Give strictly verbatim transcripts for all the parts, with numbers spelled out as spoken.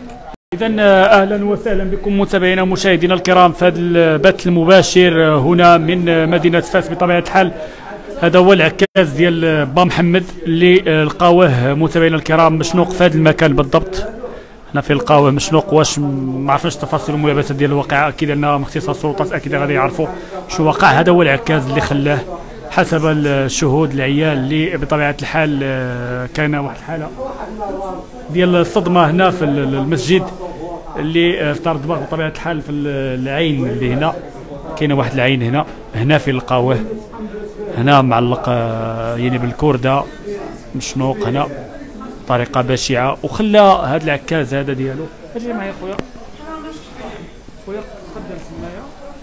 إذا أهلا وسهلا بكم متابعينا ومشاهدينا الكرام في هذا البث المباشر هنا من مدينة فاس. بطبيعة الحال هذا هو العكاز ديال با محمد اللي لقاوه متابعينا الكرام مشنوق في هذا المكان بالضبط. هنا في لقاوه مشنوق، واش ما عرفناش تفاصيل الملابسات ديال الواقعة، أكيد أن اختصاص السلطات أكيد غادي يعرفوا شو وقع. هذا هو العكاز اللي خلاه حسب الشهود العيال اللي بطبيعة الحال كان واحد الحالة ديال الصدمة هنا في المسجد اللي في دار الدباغ بطبيعة الحال في العين اللي هنا كاينه واحد العين هنا هنا في القاوه هنا معلق يعني بالكردة مشنوق هنا بطريقة بشعة، وخلى هذا العكاز هذا ديالو. اجي معايا خويا خويا تقدم معايا.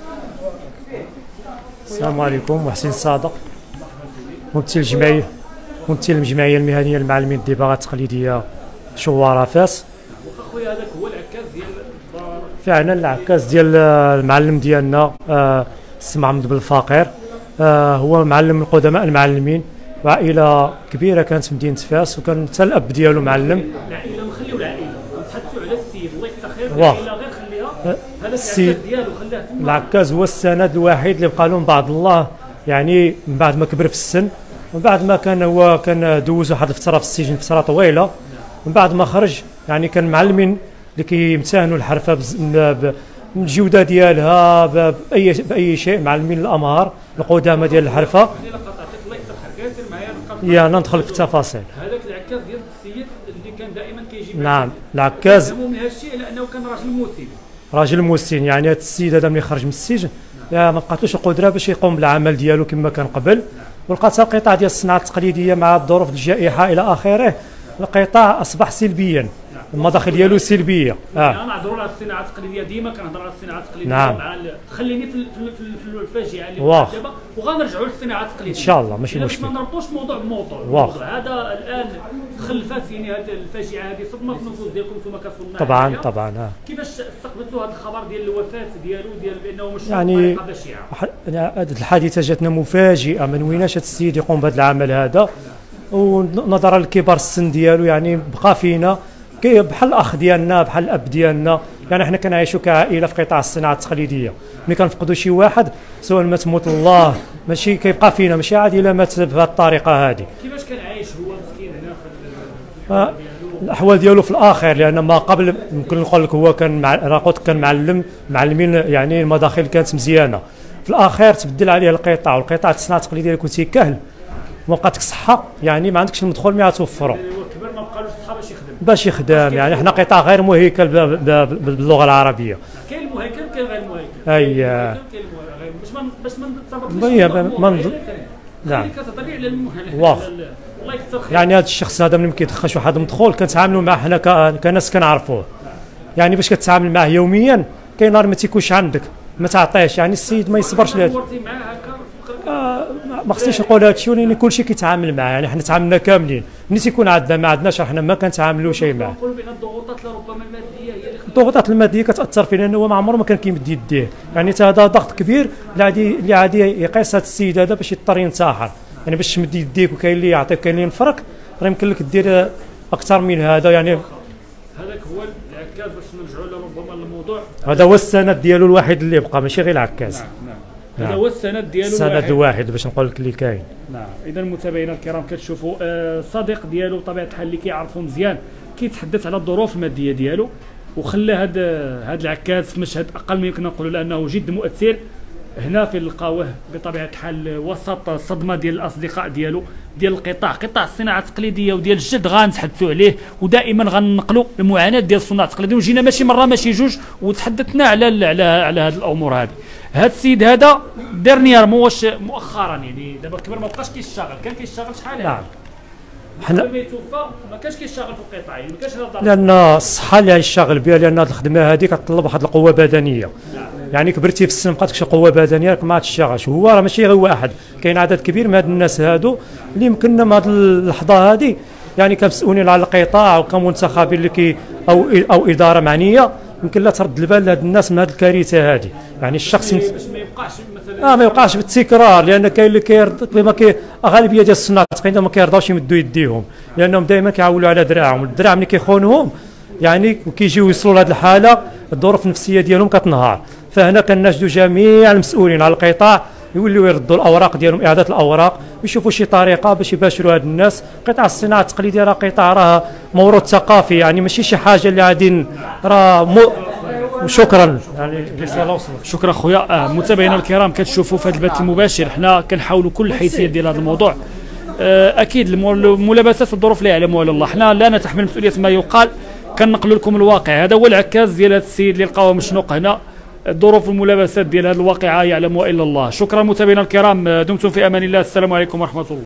السلام عليكم، محسن الصادق ممثل الجمعية ممثل الجمعية المهنية للمعلمين الدباغة التقليدية شوارة فاس. خويا هذاك هو العكاز ديال فعلا العكاز ديال المعلم ديالنا آه السي محمد بالفقير، آه هو معلم من قدماء المعلمين، وعائلة كبيرة كانت في مدينة فاس، وكان حتى الأب ديالو معلم. العائلة نخليو العائلة نتحدثوا على السيد الله يكثر خير. العائلة غير خليها. هذا السيد ديالو خلاه تما. العكاز هو السند الوحيد اللي بقى له من بعد الله، يعني من بعد ما كبر في السن، ومن بعد ما كان هو كان دوز واحد الفترة في السجن فترة طويلة، من بعد ما خرج يعني كان معلمين اللي كيمتهنوا الحرفة بالجودة ديالها بأي بأي شيء، معلمين الأمهار القدامى ديال الحرفة. يا ندخل في التفاصيل. هذاك العكاز ديال السيد اللي كان دائما كيجي. نعم العكاز من هذا الشيء لأنه كان راجل موسم. راجل موسم، يعني هذا السيد هذا ملي خرج من السجن ما بقاتلوش القدرة باش يقوم بالعمل ديالو كما كان قبل، ولقات القطاع ديال الصناعة التقليدية مع الظروف الجائحة إلى آخره، القطاع أصبح سلبيا، المداخل ديالو سلبيه. اه انا نهضروا على الصناعه التقليديه، ديما كنهضر على الصناعه التقليديه. نعم. مع خليني في في الفاجعه اللي وقعت دابا، وغنرجعوا للصناعه التقليديه ان شاء الله، ماشي مشكل. مشكل. ما نربطوش موضوع بموضوع هذا الان خلفات، يعني هذه الفاجعه هذه صدمه في النفوس ديالكم انتم كصناع. طبعا طبعا. اه كيفاش استقبلتوا هذا الخبر ديال الوفاه ديالو ديال بانه مش يعني بطريقه بشعه؟ هذه الحادثه جاتنا مفاجئه، من ويناش هذا السيد يقوم بهذا العمل هذا، ونظرا لكبر السن ديالو يعني بقى فينا بحال الاخ ديالنا بحال الاب ديالنا، يعني حنا كنعيشوا كعائله في قطاع الصناعه التقليديه. ملي كنفقدوا شي واحد سواء ما تموت الله ماشي كيبقى فينا، ماشي عادي الا مات بهذه الطريقه هذه. كيفاش كان عايش هو مسكين هنا في آه الاحوال ديالو في الاخر، لان ما قبل يمكن نقول لك هو كان مع راقوت كان معلم معلمين، يعني المداخل كانت مزيانه. في الاخر تبدل عليه القطاع، والقطاع الصناعه التقليديه اللي كنتي كاهل ما بقاتك صحه، يعني ما عندكش المدخول ما توفروا ما بقالوش صحه باش يخدم باش يخدم. يعني حنا قطاع غير مهيكل باللغه العربيه. كاين المهيكل كاين غير المهيكل. اي باش ما باش ما نتطرقوش. نعم كتهضري على المهنه. واخ الله يكثر خير. يعني هذا الشخص هذا ملي ما كيدخلش واحد المدخول كنتعاملوا معاه حنا كناس كنعرفوه، يعني باش كتعامل معاه يوميا كاين نهار ما تيكونش عندك ما تعطيهش، يعني السيد ما يصبرش لهذا. آه ما خصنيش نقول هذا الشيء، ولكن كلشي كيتعامل معاه، يعني حنا تعاملنا كاملين. ملي تيكون عندنا ما عندناش حنا ما كنتعاملوا شيء معاه. نقول بان الضغوطات ربما الماديه هي اللي الضغوطات الماديه كتاثر فيه، لانه هو ما عمره ما كان كيمد يديه، يعني هذا ضغط كبير اللي عادي اللي عادي يقيس هذا السيد هذا باش يضطر ينتحر، يعني باش تمد يديك وكاين اللي يعطيك كاين اللي ينفرك، راه يمكن لك دير اكثر من هذا. يعني هذاك هو العكاز باش نرجعوا لربما للموضوع. هذا هو السند ديالو الوحيد اللي بقى، ماشي غير العكاز. نعم نعم. نعم. هذا هو السند ديالو السند الواحد باش نقول لك اللي كاين. نعم. اذا متابعينا الكرام كتشوفوا آه صديق ديالو بطبيعه الحال اللي كيعرفوا مزيان كيتحدث على الظروف الماديه ديالو، وخلى هذا هذا العكاز في مشهد اقل ما يمكن نقولوا لانه جد مؤثر هنا في القاوه بطبيعه الحال، وسط الصدمه ديال الاصدقاء ديالو ديال القطاع قطاع الصناعه التقليديه وديال الجد غنتحدثوا عليه، ودائما غننقلوا المعاناه ديال الصناعه التقليديه، وجينا ماشي مره ماشي جوج وتحدثنا على على على هذه الامور هذه. هذا السيد هذا ديرنييرمون واش مؤخرا يعني دابا كبر ما بقاش كيشتغل، كان كيشتغل شحال؟ نعم حنا قبل ما يتوفى ما كانش كيشتغل في القطاع، يعني ما كانش هذا لان الصحه اللي غيشتغل بها، لان هذه الخدمه هذه كتطلب واحد القوه بدنيه. نعم. يعني كبرتي في السن ما بقاتكش قوه بدنيه ما تشتغلش. هو راه ماشي غير واحد، كاين عدد كبير من هاد الناس هادو اللي يمكننا من هذه اللحظه هذه يعني كمسؤولين على القطاع وكمنتخبين اللي كي او او اداره معنيه يمكن لا ترد البال لهاد الناس من هذه الكارثه هذه. يعني الشخص باش ما يبقاش مثلا اه ما يوقعش بالتكرار، لان كاين اللي كيرضى ما كي اغلبيه ديال الصناع التقليديه ما كيرضاوش يمدوا يديهم، لانهم دائما كيعولوا على دراعهم، الدراع ملي كيخونهم يعني كيجيو يوصلوا لهذه الحاله الظروف النفسيه ديالهم كتنهار. فهنا كناشدوا جميع المسؤولين على القطاع يوليو يردوا الاوراق ديالهم، اعاده الاوراق، ويشوفوا شي طريقه باش يباشروا هاد الناس. قطاع الصناعه التقليديه راه قطاع راه موروث ثقافي، يعني ماشي شي حاجه اللي غادي راه م... وشكرا يعني رساله وصلت. شكرا خويا. آه متابعينا الكرام كتشوفوا في هذا البث المباشر حنا كنحاولوا كل الحيثيات ديال هذا الموضوع. آه اكيد الملابسات في الظروف لا يعلمها الا الله، حنا لا نتحمل مسؤوليه ما يقال، كنقلوا لكم الواقع. هذا هو العكاز ديال هذا السيد اللي لقاوه مشنوق هنا. الظروف والملابسات ديال هذه الواقعه يعلمها الا الله. شكرا متابعينا الكرام، دمتم في امان الله، السلام عليكم ورحمه الله.